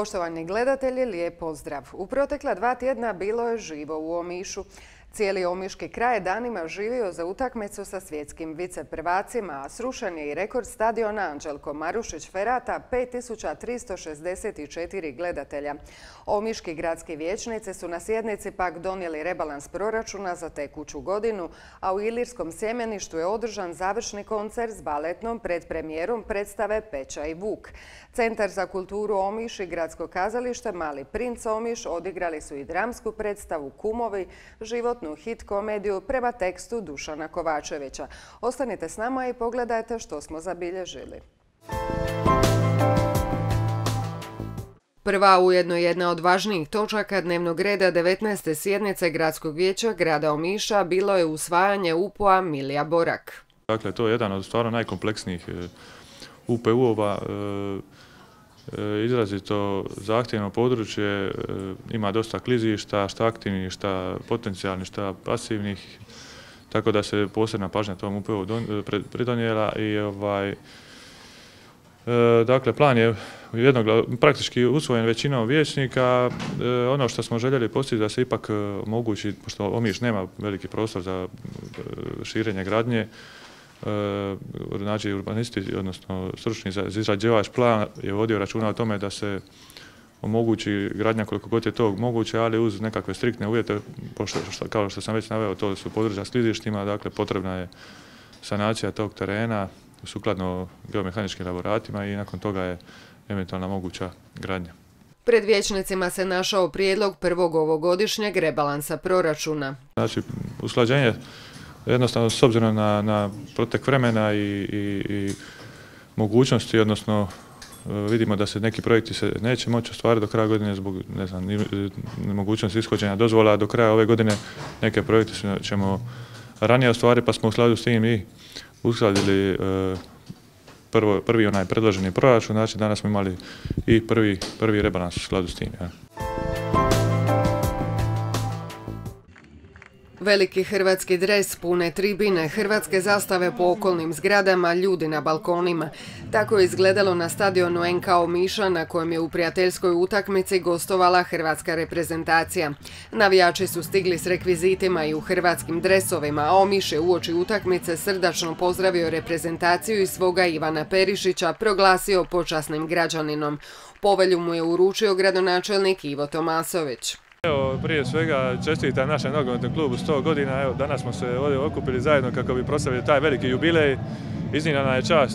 Poštovani gledatelji, lijep pozdrav. U protekla 2 tjedna bilo je živo u Omišu. Cijeli omiški kraj je danima živio za utakmicu sa svjetskim viceprvacima, a srušen je i rekord stadiona Anđelko Marušić Ferata, 5364 gledatelja. Omiški gradski vijećnici su na sjednici pak donijeli rebalans proračuna za tekuću godinu, a u Ilirskom sjemeništu je održan završni koncert s baletnom predpremijerom predstave Peća i Vuk. Centar za kulturu Omiš i Gradsko kazalište Mali princ Omiš odigrali su i dramsku predstavu Kumovi, životnu hit komediju prema tekstu Dušana Kovačevića. Ostanite s nama i pogledajte što smo zabilježili. Prva, ujedno jedna od važnijih točaka dnevnog reda 19. sjednice Gradskog vijeća grada Omiša bilo je usvajanje UPU-a Milija Borak. Dakle, to je jedan od stvarno najkompleksnijih UPU-ova, izrazito zahtjevno područje, ima dosta klizišta, šta aktivnih, šta potencijalnih, šta pasivnih, tako da se posebna pažnja tom UPU pridonijela i dakle, plan je praktički usvojen većinom vijećnika. Ono što smo željeli postići da se ipak omogući, pošto Omiš nema veliki prostor za širenje gradnje, znači urbanisti, odnosno stručni izrađivač plan je vodio računa o tome da se omogući gradnja koliko god je to moguće, ali uz nekakve striktne uvjete, kao što sam već naveo, to su područja s klizištima, dakle potrebna je sanacija tog terena sukladno geomehaničkim elaboratima i nakon toga je eventualna moguća gradnja. Pred vijećnicima se našao prijedlog prvog ovogodišnjeg rebalansa proračuna. Znači, usklađenje jednostavno s obzirom na protek vremena i mogućnosti, odnosno vidimo da se neki projekti se neće moći ostvariti do kraja godine zbog nemogućnosti ishođenja dozvola. Do kraja ove godine neke projekte ćemo ranije ostvariti, pa smo u skladu s tim i uskladili prvi onaj predloženi proračun. Znači, danas smo imali i prvi rebalans u skladu s tim. Ja. Veliki hrvatski dres, pune tribine, hrvatske zastave po okolnim zgradama, ljudi na balkonima. Tako je izgledalo na stadionu NK Omiša na kojem je u prijateljskoj utakmici gostovala hrvatska reprezentacija. Navijači su stigli s rekvizitima i u hrvatskim dresovima, a Omiš je uoči utakmice srdačno pozdravio reprezentaciju i svoga Ivana Perišića proglasio počasnim građaninom. Povelju mu je uručio gradonačelnik Ivo Tomasović. Evo, prije svega čestitam našem nogometnom klubu 100 godina. Evo, danas smo se ovdje okupili zajedno kako bi proslavili taj veliki jubilej. Iznimna nam je čast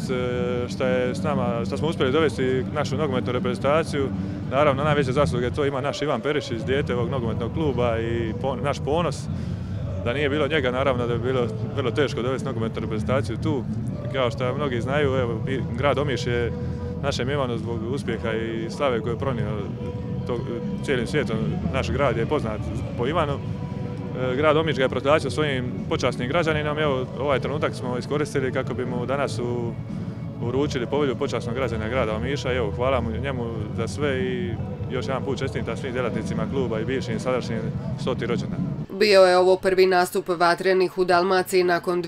što smo uspjeli dovesti našu nogometnu reprezentaciju. Naravno, najveće zasluge to ima naš Ivan Perišić, dijete ovog nogometnog kluba i naš ponos. Da nije bilo njega, naravno da bi bilo vrlo teško dovesti nogometnu reprezentaciju tu. Kao što mnogi znaju, evo, grad Omiš je našem Ivanu zbog uspjeha i slave koju je pronio cijelim svijetom. Naš grad je poznat po Ivanu. Grad Omiš ga je proglasio svojim počasnim građaninom. Evo, ovaj trenutak smo iskoristili kako bi mu danas uručili povelju počasnog građanina grada Omiša. Evo, hvala mu njemu za sve i još jedan put čestitam svim djelatnicima kluba i bivšim i sadašnjim 100. rođendan. Bio je ovo prvi nastup vatrenih u Dalmaciji nakon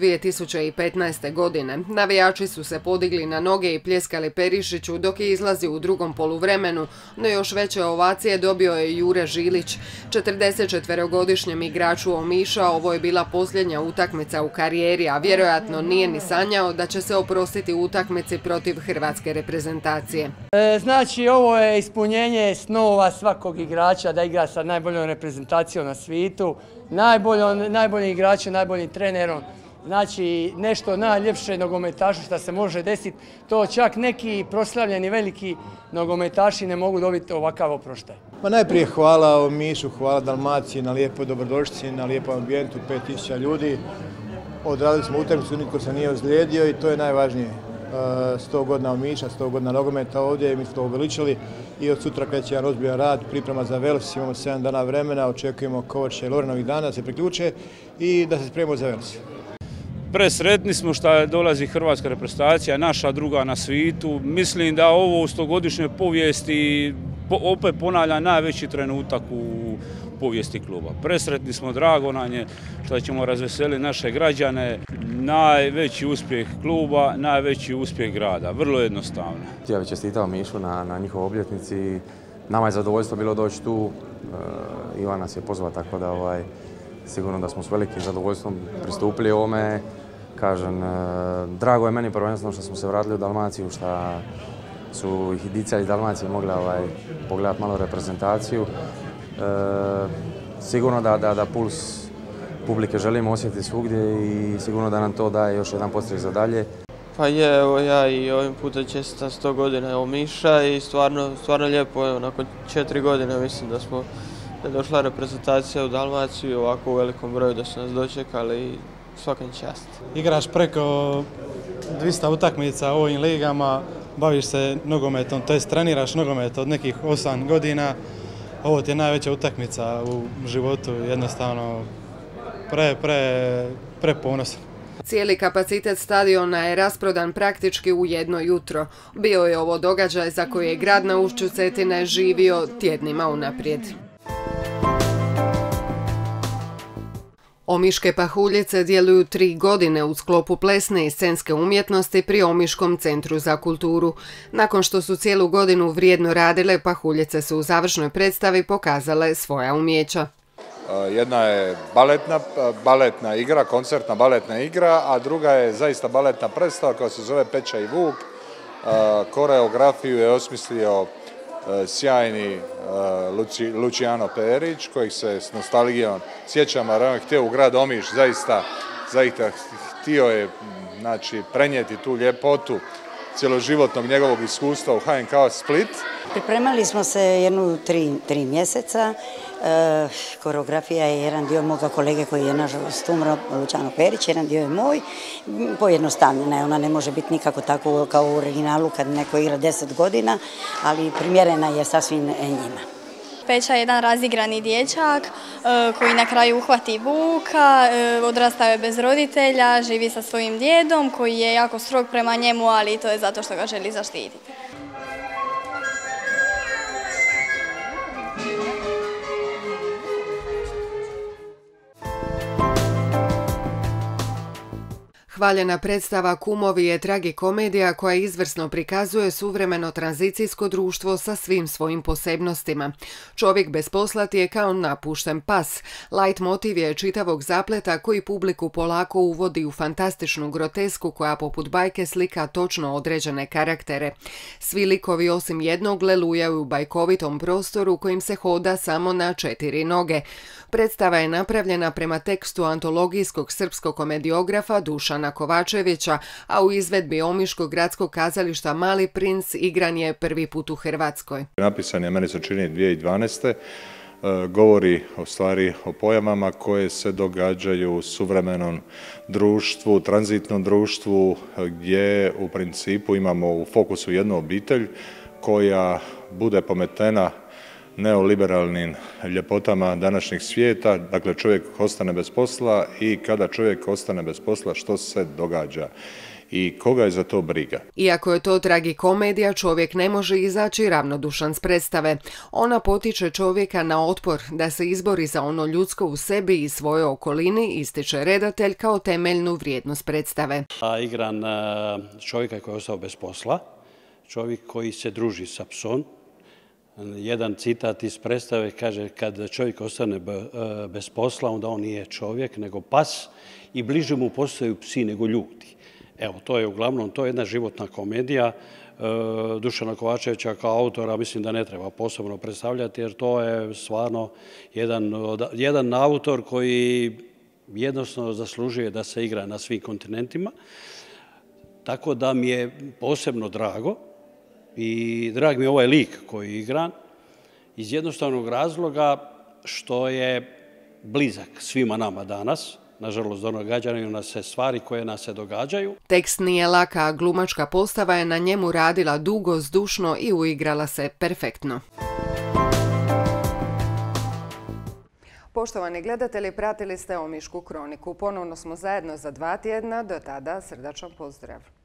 2015. godine. Navijači su se podigli na noge i pljeskali Perišiću dok je izlazio u drugom poluvremenu, no još veće ovacije dobio je Jure Žilić. 44-godišnjem igraču Omiša ovo je bila posljednja utakmica u karijeri, a vjerojatno nije ni sanjao da će se oprostiti utakmici protiv hrvatske reprezentacije. Znači, ovo je ispunjenje snova svakog igrača da igra sa najboljom reprezentacijom na svijetu. Najboljim igračem, najboljim trenerom, znači nešto najljepše nogometašu što se može desiti, to čak neki proslavljeni veliki nogometaši ne mogu dobiti ovakav oproštaj. Pa najprije hvala Omišu, hvala Dalmaciji na lijepoj dobrodošlici, na lijepom ambijentu, 5000 ljudi. Odradili smo utakmicu, nitko se nije ozlijedio i to je najvažnije. 100 godina Omiša, 100 godina nogometa ovdje i mi smo to uveličili i od sutra kreće jedan ozbiljan rad, priprema za Vels, imamo 7 dana vremena, očekujemo Kovača i Lovrenovih dana da se priključe i da se spremimo za Vels. Presretni smo što dolazi hrvatska reprezentacija, naša druga na svijetu. Mislim da ovo u 100-godišnjoj povijesti opet ponavlja najveći trenutak u povijesti kluba. Presretni smo, drago nam je što ćemo razveseliti naše građane. Najveći uspjeh kluba, najveći uspjeh grada, vrlo jednostavno. Ja bih čestitao Mišu na njihovoj obljetnici. Nama je zadovoljstvo bilo doći tu. Ivan nas je pozvao, tako da sigurno da smo s velikim zadovoljstvom pristupili ovome. Kažem, drago je meni prvenstveno što smo se vratili u Dalmaciju, što su ih dica iz Dalmacije mogli pogledati malo reprezentaciju. Sigurno da puls publike želimo osjetiti svugdje i sigurno da nam to daje još jedan podstrek za dalje. Pa je, evo ja i ovim putem čestitam 100 godina Omiša i stvarno lijepo, evo nakon 4 godine mislim da je došla reprezentacija u Dalmaciju i ovako u velikom broju da su nas dočekali i svakom čast. Igraš preko 200 utakmica u ovim ligama, baviš se nogometom, to jest treniraš nogomet od nekih 8 godina. Ovo ti je najveća utakmica u životu, jednostavno preponosan. Cijeli kapacitet stadiona je rasprodan praktički u jedno jutro. Bio je ovo događaj za koji je grad na ušću Cetine živio tjednima unaprijed. Omiške pahuljice djeluju 3 godine u sklopu plesne i scenske umjetnosti pri Omiškom centru za kulturu. Nakon što su cijelu godinu vrijedno radile, pahuljice su u završnoj predstavi pokazale svoja umijeća. Jedna je baletna igra, koncertna baletna igra, a druga je zaista baletna predstava koja se zove Peća i Vuk. Koreografiju je osmislio sjajni Luciano Perić, kojeg se s nostalgijom sjećamo, jer on je htio u grad Omiš, zaista htio je prenijeti tu ljepotu cjeloživotnog njegovog iskustva u HNK Split. Pripremali smo se jednu 3 mjeseca. Koreografija je jedan dio moga kolege koji je nažalost umro, Luciano Perić, jedan dio je moj. Pojednostavljena je, ona ne može biti nikako tako kao u originalu kad neko igra 10 godina, ali primjerena je sasvim njima. Peća je jedan razigrani dječak koji na kraju uhvati vuka, odrastao je bez roditelja, živi sa svojim djedom koji je jako strog prema njemu, ali to je zato što ga želi zaštititi. Hvaljena predstava Kumovi je tragikomedija koja izvrsno prikazuje suvremeno tranzicijsko društvo sa svim svojim posebnostima. Čovjek bez posla ti je kao napušten pas. Light motiv je čitavog zapleta koji publiku polako uvodi u fantastičnu grotesku koja poput bajke slika točno određene karaktere. Svi likovi osim jednog lelujaju u bajkovitom prostoru kojim se hoda samo na 4 noge. Predstava je napravljena prema tekstu antologijskog srpskog komediografa Dušana Kovačevića, a u izvedbi Omiškog gradskog kazališta Mali princ igran je prvi put u Hrvatskoj. Napisan je, meni se čini, 2012. Govori o pojavama koje se događaju u suvremenom društvu, tranzitnom društvu, gdje u principu imamo u fokusu jednu obitelj koja bude pometena neoliberalnim ljepotama današnjeg svijeta. Dakle, čovjek ostane bez posla i kada čovjek ostane bez posla, što se događa i koga je za to briga. Iako je to tragikomedija, čovjek ne može izaći ravnodušan s predstave. Ona potiče čovjeka na otpor, da se izbori za ono ljudsko u sebi i svojoj okolini, ističe redatelj kao temeljnu vrijednost predstave. Igran čovjeka koji je ostao bez posla, čovjek koji se druži sa psom. Jedan citat iz predstave kaže: kad čovjek ostane bez posla, onda on nije čovjek nego pas i bliže mu postaju psi nego ljudi. Evo, to je uglavnom, to je jedna životna komedija. Dušana Kovačevića kao autora mislim da ne treba posebno predstavljati, jer to je stvarno jedan autor koji jednostavno zaslužuje da se igra na svim kontinentima. Tako da mi je posebno drago i drag mi je ovaj lik koji je igran iz jednostavnog razloga što je blizak svima nama danas. Nažalost, događaju nas se stvari koje nas se događaju. Tekst nije lak, a glumačka postava je na njemu radila dugo, zdušno i uigrala se perfektno. Poštovani gledatelji, pratili ste Omišku kroniku. Ponovno smo zajedno za 2 tjedna. Do tada srdačan pozdrav.